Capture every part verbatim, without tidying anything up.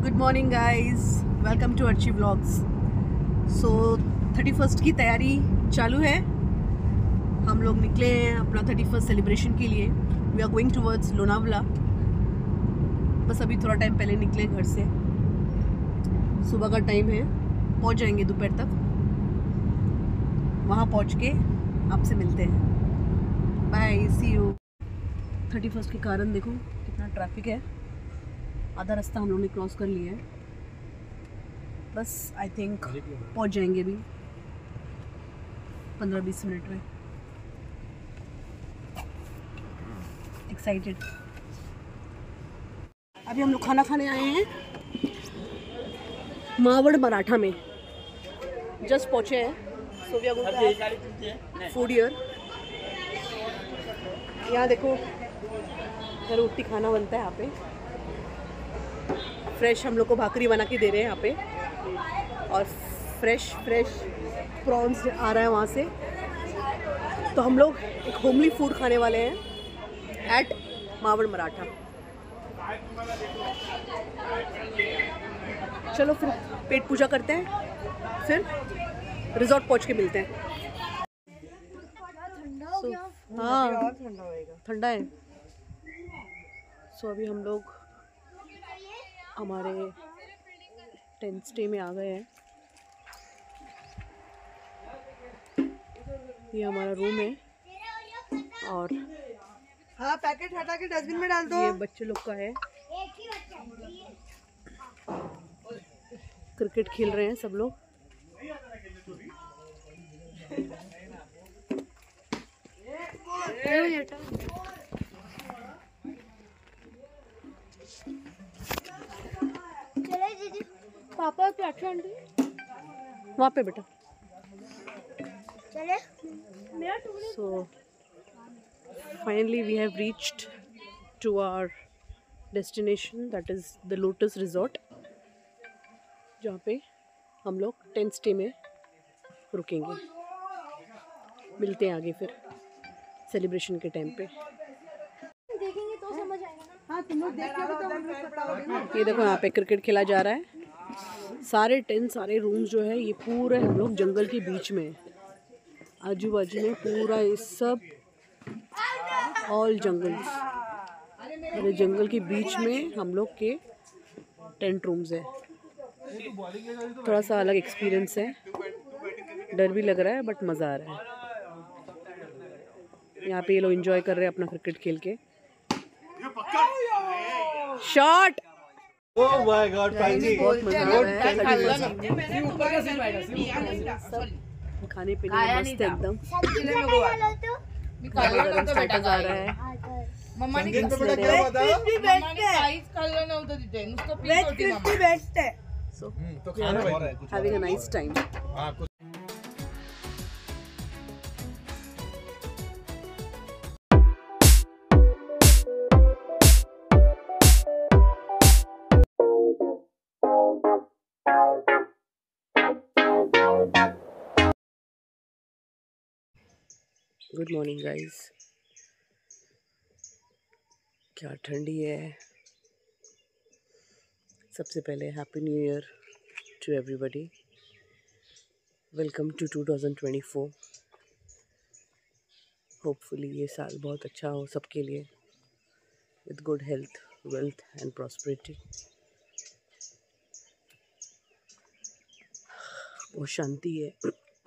Good morning guys, welcome to Archi vlogs. So thirty first की तैयारी चालू है। हम लोग निकले हैं अपना थर्टी फर्स्ट सेलिब्रेशन के लिए। We are going towards Lonavala. बस अभी थोड़ा टाइम पहले निकले घर से। सुबह का टाइम है, पहुंच जाएंगे दोपहर तक। वहाँ पहुंच के आपसे मिलते हैं। Bye, see you. Thirty first के कारण देखो कितना ट्रैफिक है। आधा रास्ता हम लोग ने क्रॉस कर लिया है। बस आई थिंक पहुंच जाएंगे अभी पंद्रह बीस मिनट में। एक्साइटेड। अभी हम लोग खाना खाने आए हैं मावड़ मराठा में। जस्ट पहुंचे हैं। So we are going to have food here. यहाँ देखो घर रोटी खाना बनता है यहाँ पे। फ्रेश हम लोग को भाकरी बना के दे रहे हैं यहाँ पे, और फ्रेश फ्रेश प्रॉन्स आ रहा है वहाँ से। तो हम लोग एक होमली फूड खाने वाले हैं एट मावड़ मराठा। चलो फिर पेट पूजा करते हैं, फिर रिजॉर्ट पहुँच के मिलते हैं। so, हाँ ठंडा है। सो so, अभी हम लोग हमारे टेंट स्टे में आ गए हैं। ये हमारा रूम है, और हाँ पैकेट हटा के डस्टबिन में डाल दो। ये बच्चे लोग का है। क्रिकेट खेल रहे हैं सब लोग। पापा प्लेटफॉर्म वहाँ पे बेटा। चले। So finally we have reached to our destination, that is the Lotus Resort, जहाँ पे हम लोग टेंट स्टे में रुकेंगे। मिलते हैं आगे फिर सेलिब्रेशन के टाइम पे। देखेंगे तो समझ आएगा ना। हाँ तुम लोग देख के बताओ, हम लोग बताओगे ना। ये देखो यहाँ पे क्रिकेट खेला जा रहा है। सारे टेंट सारे रूम्स जो है ये पूरे हम लोग जंगल के बीच में, आजू बाजू में पूरा ये सब ऑल जंगल्स, अरे जंगल के बीच में हम लोग के टेंट रूम्स है। थोड़ा सा अलग एक्सपीरियंस है, डर भी लग रहा है बट मज़ा आ रहा है। यहाँ पे ये लोग एंजॉय कर रहे हैं अपना क्रिकेट खेल के। Shot. Oh my God, finally! बहुत मजा आ रहा है। खाने पीने में मस्त है एकदम। गरम स्टार्टर्स आ रहा है। संगीत पे बेटा क्या बता? So तो खाना बन रहा है कुछ। having a nice time. हाँ कुछ। Good morning guys. क्या ठंडी है। सबसे पहले happy new year to everybody. Welcome to two thousand twenty four. Hopefully ये साल बहुत अच्छा हो सबके लिए, with good health, wealth and prosperity. बहुत शांति है,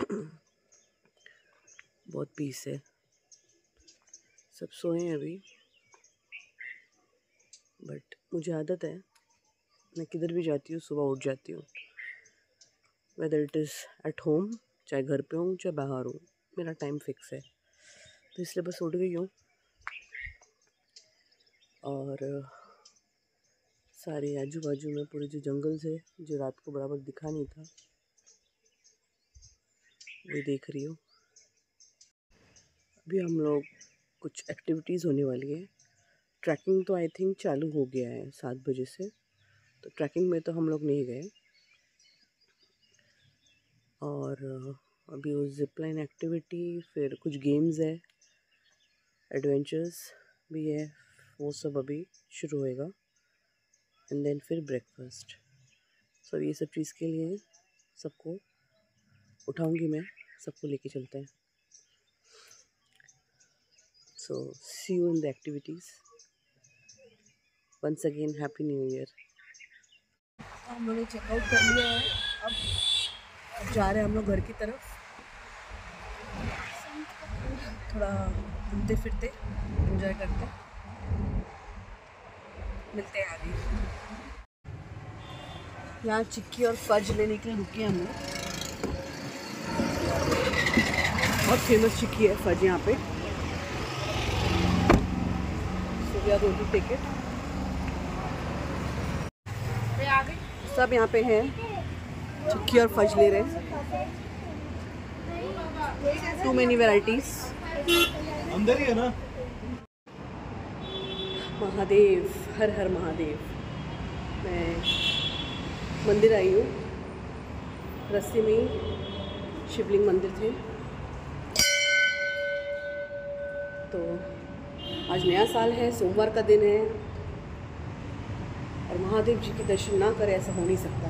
बहुत पीस है। सब सोए हैं अभी, बट मुझे आदत है, मैं किधर भी जाती हूँ सुबह उठ जाती हूँ। Whether it is at home, चाहे घर पे हूँ चाहे बाहर हूँ, मेरा टाइम फिक्स है। तो इसलिए बस उठ गई हूँ, और सारे आजू बाजू में पूरे जो जंगल से जो रात को बराबर दिखा नहीं था वो देख रही हूँ। अभी हम लोग कुछ एक्टिविटीज़ होने वाली है। ट्रैकिंग तो आई थिंक चालू हो गया है सात बजे से, तो ट्रैकिंग में तो हम लोग नहीं गए। और अभी वो जिपलाइन एक्टिविटी, फिर कुछ गेम्स है, एडवेंचर्स भी है, वो सब अभी शुरू होएगा। एंड देन फिर ब्रेकफास्ट। सब ये सब चीज़ के लिए सबको उठाऊंगी मैं, सबको लेके चलते हैं। So see you in the activities. Once again happy new year. हम लोगों ने चेकआउट कर लिया है, अब जा रहे हैं हम लोग घर की तरफ। थोड़ा घूमते फिरते एंजॉय करते, मिलते हैं आगे। यहाँ चिक्की और फज लेने के लिए रुके हम लोग। बहुत फेमस चिक्की है फज यहाँ पे। So we are going to take it. सब यहाँ पे हैं, चिक्की और फज ले रहे हैं। Too many varieties. अंदर ही है ना। महादेव, हर हर महादेव। मैं मंदिर आई हूँ, रास्ते में ही शिवलिंग मंदिर थे, तो आज नया साल है, सोमवार का दिन है और महादेव जी के दर्शन ना करें ऐसा हो नहीं सकता।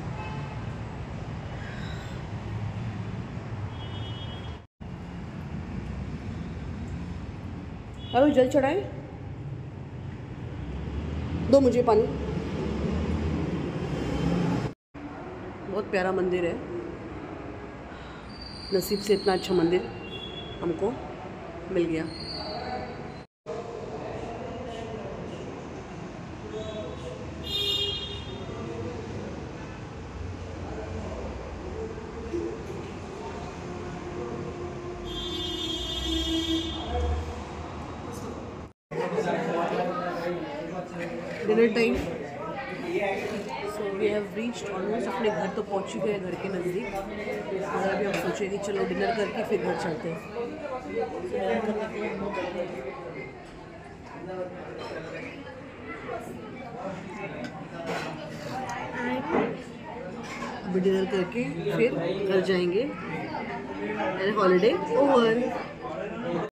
हेलो, जल चढ़ाए दो मुझे पानी। बहुत प्यारा मंदिर है, नसीब से इतना अच्छा मंदिर हमको मिल गया। Dinner time. So we have reached almost, अपने घर तो पहुंच चुके हैं, घर के नज़दीक। और अभी हम सोचे कि चलो डिनर करके फिर घर चलते हैं। अभी डिनर करके फिर घर जाएंगे। Holiday over.